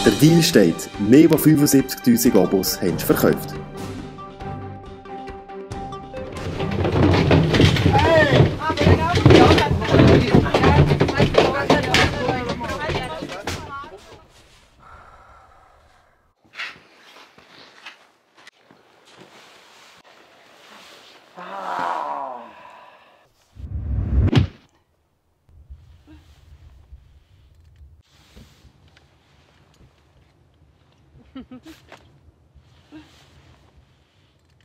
Der Deal steht. Mehr als 75'000 Abos haben sie verkauft. Ha ha ha.